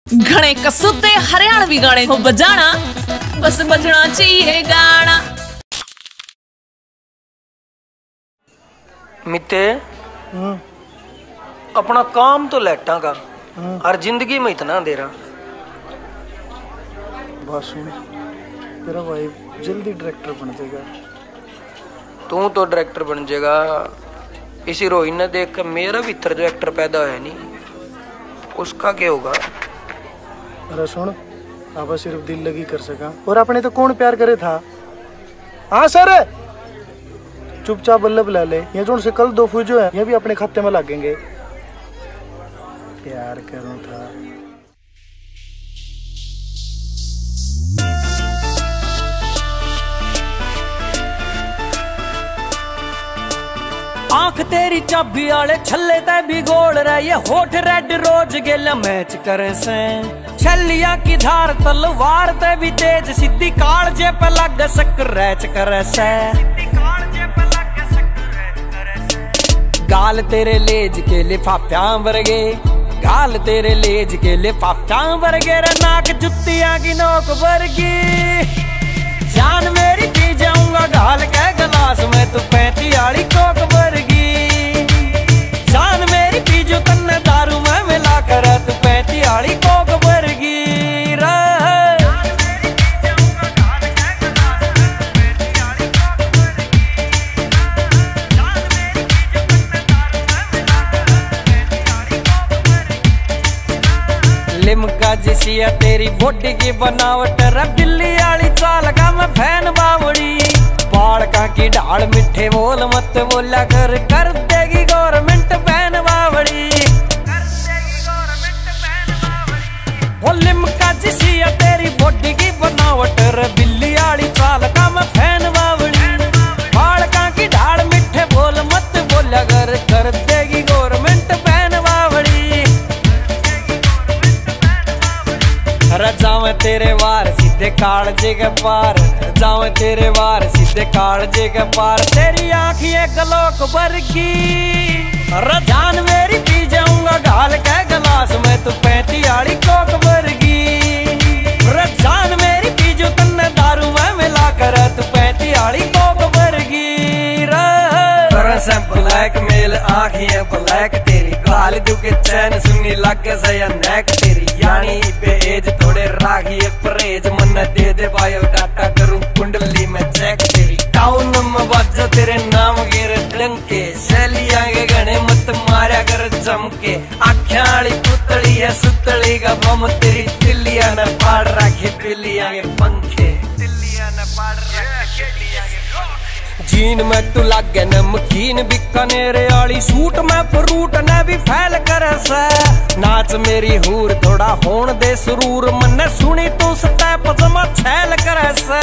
घने कसूते हरियाणवी गाने को बजाना, बस बजना चाहिए गाना। मिते अपना काम तो लेटा का और जिंदगी में इतना अंधेरा। बात सुन, तेरा भाई जल्दी डायरेक्टर बन जाएगा। तू तो डायरेक्टर बन जाएगा, इसी रोहित ने देख कर मेरा भीतर जो एक्टर पैदा है नहीं, उसका क्या होगा। अरे सुन, आप सिर्फ दिल लगी कर सका, और अपने तो कौन प्यार करे था। हाँ सर, चुपचाप बल्लभ ला ले, ये जो से कल 2 फूजो है ये भी अपने खाते में लगेंगे। प्यार करूं था। आंख तेरी चाबी आले छल्ले ते भी गोल रहे, ये होठ रेड रोज गेला मैच करे से। छलिया की धार तलवार ते भी तेज, सीधी कालजे पे लग स्क्रैच करे से। गाल तेरे लेज के लिफाफिया वर्गे, गाल तेरे लेज के लिफाफिया वर्गे, नाक जुत्तियां की नोक वर्गी। जान मेरी पी जाऊंगा गाल के गिलास में, तू 35 वाली कोक वर्गी। जान मेरी पी जो तन्ने दारू में मिला कर, तू 35 वाली कोक वर्गी। लिमका जिसिया तेरी बॉडी की बनावट, बिल्ली वाली चाल का मैं फैन बावड़ी। बालका की ढाल मिठे बोल मत बोला कर देगी गवर्नमेंट बैन बावड़ी। वो लिमका जिसिया तेरी बॉडी की बनावट, बिल्ली वाली चाल का मैं फैन बावड़ी। बालका की ढाल मिठे बोल मत बोला कर देगी गवर्नमेंट बैन बावड़ी। जावे तेरे वार सीधे कालजे के पार, जावे तेरे वार सीधे कालजे के पार। तेरी आँखियाँ गलोक वर्गी, जान मेरी पी जाऊंगा गाल के गिलास में, तू 35 वाली कोक वर्गी। जान मेरी पी जो तन्ने दारू में मिला कर, तू 35 वाली कोक वर्गी। ब्लैक मेल आँखियाँ ब्लैक तेरी, गाल दुखे चैन सुनी लग सया नेक तेरी। यानी बेज थोड़े राखिए परहेज, मन दे दे बायो डाटा करूं कुंडली में चेक तेरी। टाउन में बाजा तेरे नाम गिर डंके, सैलिया के गणे मत मारा कर चमके। आख्या वाली पुतली है सुतली का बम तेरी, तिलिया न पाड़ रखे बिल्लिया के पंखे। तिलिया न पाड़ रखे बिल्लिया के जीन में तू लागे नमकीन बीकानेर वाली, सूट में फ्रूट ने भी फैल कर से। नाच मेरी हूर थोड़ा होन दे सुरूर, मन सुनी तू स्टेप जमा छैल कर से।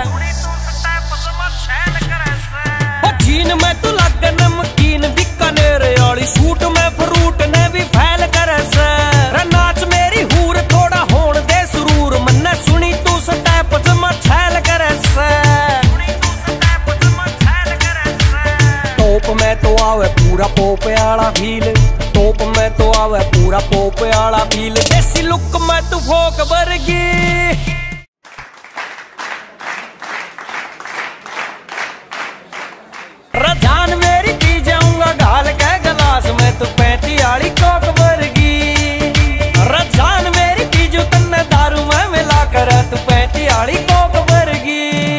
जीन में तू लागे नमकीन बीकानेर वाली, सूट में फ्रूट ने भी फैल कर से। नाच मेरी हूर थोड़ा होन दे सुरूर, मन सुनी तू स्टेप जमा छैल कर से। टॉप में तो आवे पूरा पोप वाला फील, टॉप में तो आवे पूरा पोप वाला फील। देसी लुक में तू फोक वर्गी। जान मेरी पी जाऊंगा गाल के गिलास में, तू 35 वाली कोक वर्गी। जान मेरी पी जो तन्ने दारू में मिला कर, तू 35 वाली कोक वर्गी।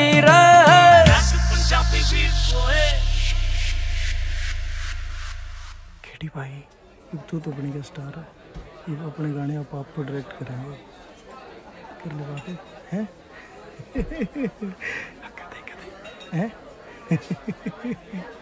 भाई तू तो बनेगा स्टार है, ये अपने गाने आप डायरेक्ट करेंगे, कर ले बातें हैं। हैं